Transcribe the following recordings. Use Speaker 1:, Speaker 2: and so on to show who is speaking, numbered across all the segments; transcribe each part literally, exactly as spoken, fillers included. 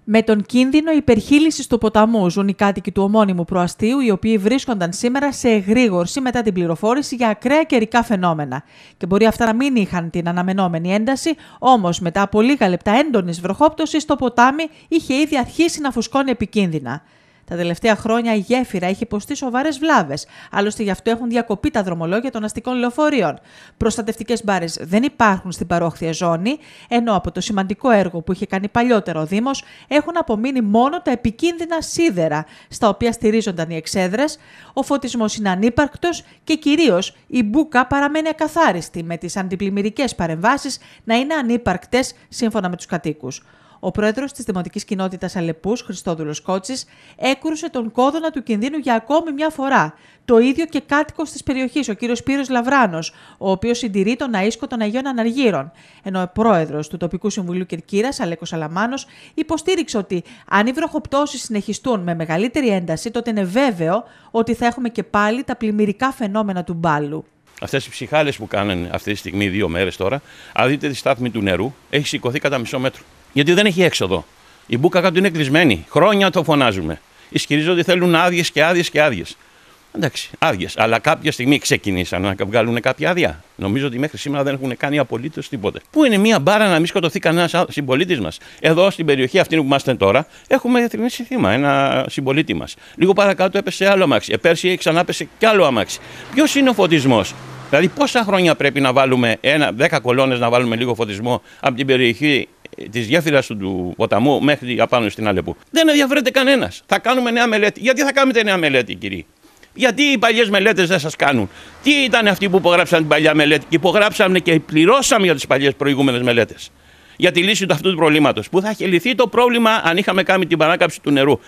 Speaker 1: Με τον κίνδυνο υπερχείλησης του ποταμού ζουν οι κάτοικοι του ομώνυμου προαστίου, οι οποίοι βρίσκονταν σήμερα σε εγρήγορση μετά την πληροφόρηση για ακραία καιρικά φαινόμενα. Και μπορεί αυτά να μην είχαν την αναμενόμενη ένταση, όμως μετά από λίγα λεπτά έντονης βροχόπτωσης, το ποτάμι είχε ήδη αρχίσει να φουσκώνει επικίνδυνα. Τα τελευταία χρόνια η γέφυρα έχει υποστεί σοβαρές βλάβες, άλλωστε γι' αυτό έχουν διακοπεί τα δρομολόγια των αστικών λεωφορείων. Προστατευτικές μπάρες δεν υπάρχουν στην παρόχθια ζώνη, ενώ από το σημαντικό έργο που είχε κάνει παλιότερο ο Δήμος έχουν απομείνει μόνο τα επικίνδυνα σίδερα, στα οποία στηρίζονταν οι εξέδρες, ο φωτισμός είναι ανύπαρκτος και κυρίως η μπούκα παραμένει ακαθάριστη, με τις αντιπλημμυρικές παρεμβάσεις να είναι ανύπαρκτες σύμφωνα με τους κατοίκους. Ο πρόεδρος της Δημοτικής Κοινότητας Αλεπούς, Χριστόδουλος Κότσης, έκρουσε τον κόδωνα του κινδύνου για ακόμη μια φορά. Το ίδιο και κάτοικος της περιοχής, ο κύριος Σπύρος Λαβράνος, ο οποίος συντηρεί τον αΐσκο των Αγίων Αναργύρων. Ενώ ο πρόεδρος του Τοπικού Συμβουλίου Κερκύρας, Αλέκος Αλαμάνος, υποστήριξε ότι αν οι βροχοπτώσεις συνεχιστούν με μεγαλύτερη ένταση, τότε είναι βέβαιο ότι θα έχουμε και πάλι τα πλημμυρικά φαινόμενα του Μπάλου.
Speaker 2: Αυτές οι ψυχάλες που κάνανε αυτή τη στιγμή, δύο μέρες τώρα, αν δείτε τη στάθμη του νερού, έχει σηκωθεί κατά μισό μέτρο. Γιατί δεν έχει έξοδο. Η μπούκα κάτω είναι κλεισμένη. Χρόνια το φωνάζουμε. Ισχυρίζονται ότι θέλουν άδειες και άδειες και άδειες. Εντάξει, άδειες. Αλλά κάποια στιγμή ξεκινήσαν να βγάλουν κάποια άδεια. Νομίζω ότι μέχρι σήμερα δεν έχουν κάνει απολύτως τίποτε. Πού είναι μία μπάρα να μην σκοτωθεί κανένας συμπολίτης μας? Εδώ στην περιοχή αυτή που είμαστε τώρα, έχουμε θυμίσει θύμα ένα συμπολίτη μας. Λίγο παρακάτω έπεσε άλλο αμάξι. Ε, πέρσι ξανά έπεσε κι άλλο αμάξι. Ποιος είναι ο φωτισμός? Δηλαδή, πόσα χρόνια πρέπει να βάλουμε, ένα, δέκα κολόνες να βάλουμε λίγο φωτισμό από την περιοχή της γέφυρας του, του ποταμού μέχρι απάνω στην Αλεπού? Δεν ενδιαφέρεται κανένας. Θα κάνουμε νέα μελέτη. Γιατί θα κάνετε νέα μελέτη, κύριοι? Γιατί οι παλιές μελέτες δεν σας κάνουν? Τι ήταν αυτοί που υπογράψαν την παλιά μελέτη? Και υπογράψαμε και πληρώσαμε για τις παλιές προηγούμενες μελέτες για τη λύση του αυτού του προβλήματος. Που θα είχε λυθεί το πρόβλημα αν είχαμε κάνει την παράκαψη του νερού.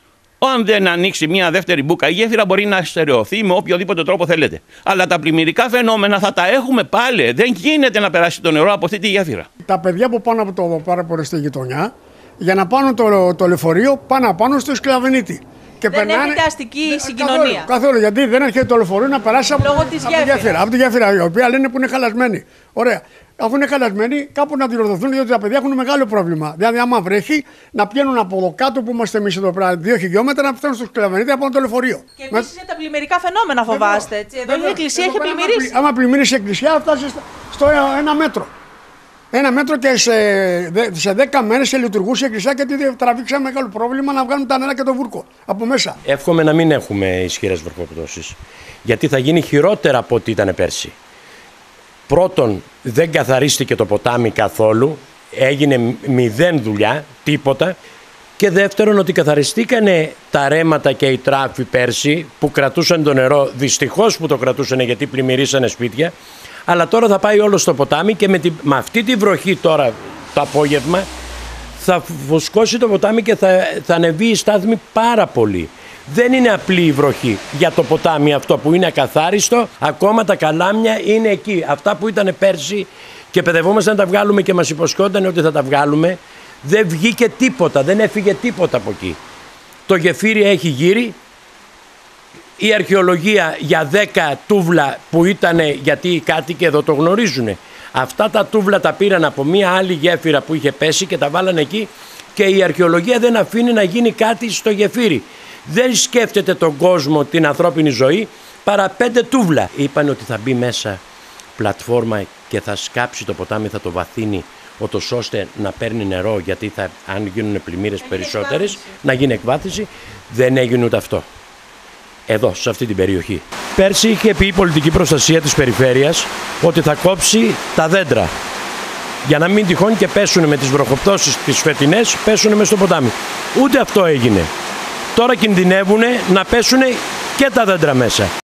Speaker 2: Αν δεν ανοίξει μια δεύτερη μπούκα, η γέφυρα μπορεί να στερεωθεί με οποιοδήποτε τρόπο θέλετε. Αλλά τα πλημμυρικά φαινόμενα θα τα έχουμε πάλι. Δεν γίνεται να περάσει το νερό από αυτή τη γέφυρα.
Speaker 3: Τα παιδιά που πάνε από το πάραπορε στη γειτονιά, για να πάνε το, το λεωφορείο, πάνε πάνω στο Σκλαβενίτη.
Speaker 1: Και δεν περνάνε... έχετε αστική συγκοινωνία.
Speaker 3: Καθόλου, καθόλου, γιατί δεν έρχεται το λεωφορείο να περάσει από, από, τη γέφυρα, από τη γέφυρα, η οποία λένε που είναι χαλασμένη. Ωραία. Αφού είναι χαλασμένοι, κάπου να διορθωθούν, διότι τα παιδιά έχουν μεγάλο πρόβλημα. Δηλαδή, άμα βρέχει, να πηγαίνουν από εδώ κάτω που είμαστε εμείς εδώ πέρα, δύο χιλιόμετρα, να φτάνουν στο Σκλαβενίτη από το λεωφορείο.
Speaker 1: Και επίσης για τα πλημμυρικά φαινόμενα φοβάστε. Έτσι. Εδώ η εκκλησία έχει πλημμυρίσει.
Speaker 3: Άμα πλημμυρίσει η εκκλησία, φτάσει στο ένα μέτρο. Ένα μέτρο και σε, σε δέκα μέρες λειτουργούσε η εκκλησία, γιατί τραβήξαμε μεγάλο πρόβλημα να βγάλουν τα νερά και το βούρκο από μέσα.
Speaker 4: Εύχομαι να μην έχουμε ισχυρές βροχοπτώσεις, γιατί θα γίνει χειρότερα από ό,τι ήταν πέρσι. Πρώτον, δεν καθαρίστηκε το ποτάμι καθόλου, έγινε μηδέν δουλειά, τίποτα. Και δεύτερον, ότι καθαριστήκανε τα ρέματα και οι τράφοι πέρσι που κρατούσαν το νερό, δυστυχώς που το κρατούσαν γιατί πλημμυρίσανε σπίτια. Αλλά τώρα θα πάει όλο στο ποτάμι και με, τη, με αυτή τη βροχή τώρα το απόγευμα θα φουσκώσει το ποτάμι και θα, θα ανεβεί η στάθμη πάρα πολύ. Δεν είναι απλή η βροχή για το ποτάμι αυτό που είναι ακαθάριστο, ακόμα τα καλάμια είναι εκεί. Αυτά που ήταν πέρσι και παιδευόμαστε να τα βγάλουμε και μας υποσχόταν ότι θα τα βγάλουμε, δεν βγήκε τίποτα, δεν έφυγε τίποτα από εκεί. Το γεφύρι έχει γύρει. Η αρχαιολογία για δέκα τούβλα που ήταν, γιατί οι κάτοικοι εδώ το γνωρίζουν, αυτά τα τούβλα τα πήραν από μια άλλη γέφυρα που είχε πέσει και τα βάλανε εκεί, και η αρχαιολογία δεν αφήνει να γίνει κάτι στο γεφύρι. Δεν σκέφτεται τον κόσμο, την ανθρώπινη ζωή, παρά πέντε τούβλα. Είπαν ότι θα μπει μέσα πλατφόρμα και θα σκάψει το ποτάμι, θα το βαθύνει, ούτως ώστε να παίρνει νερό, γιατί θα, αν γίνουν πλημμύρες περισσότερες, να γίνει εκβάθυνση. Δεν έγινε ούτε αυτό. Εδώ, σε αυτή την περιοχή. Πέρσι είχε πει η πολιτική προστασία της περιφέρειας ότι θα κόψει τα δέντρα, για να μην τυχόν και πέσουν με τις βροχοπτώσεις τις φετινές, πέσουν μες στο ποτάμι. Ούτε αυτό έγινε. Τώρα κινδυνεύουν να πέσουν και τα δέντρα μέσα.